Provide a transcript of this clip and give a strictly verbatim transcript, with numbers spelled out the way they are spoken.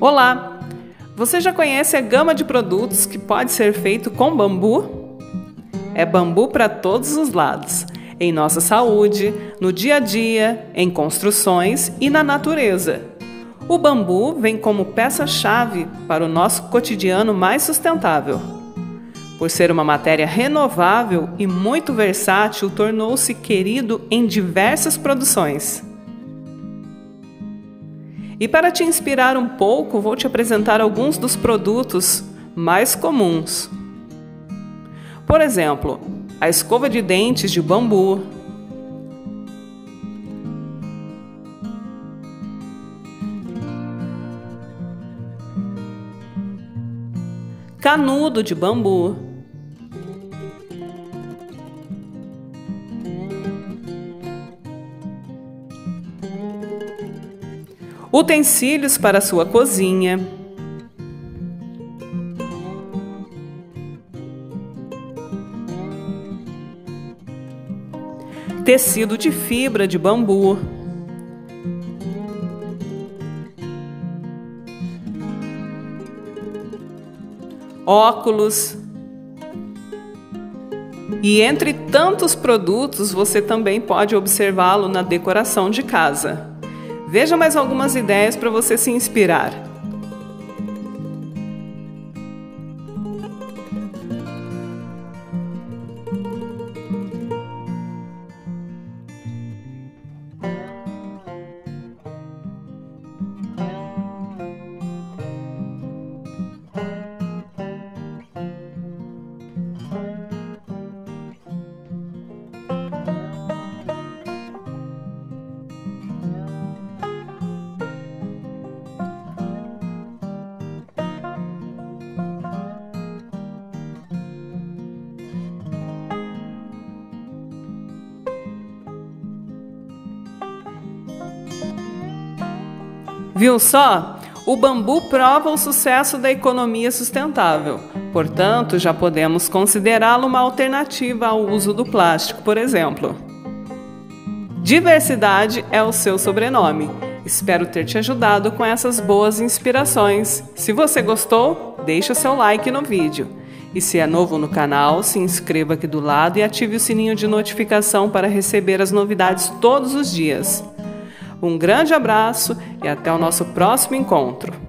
Olá! Você já conhece a gama de produtos que pode ser feito com bambu? É bambu para todos os lados, em nossa saúde, no dia a dia, em construções e na natureza. O bambu vem como peça-chave para o nosso cotidiano mais sustentável. Por ser uma matéria renovável e muito versátil, tornou-se querido em diversas produções. E para te inspirar um pouco, vou te apresentar alguns dos produtos mais comuns. Por exemplo, a escova de dentes de bambu, canudo de bambu, utensílios para sua cozinha, tecido de fibra de bambu, óculos e entre tantos produtos você também pode observá-lo na decoração de casa. Veja mais algumas ideias para você se inspirar. Viu só? O bambu prova o sucesso da economia sustentável. Portanto, já podemos considerá-lo uma alternativa ao uso do plástico, por exemplo. Diversidade é o seu sobrenome. Espero ter te ajudado com essas boas inspirações. Se você gostou, deixa seu like no vídeo. E se é novo no canal, se inscreva aqui do lado e ative o sininho de notificação para receber as novidades todos os dias. Um grande abraço e até o nosso próximo encontro!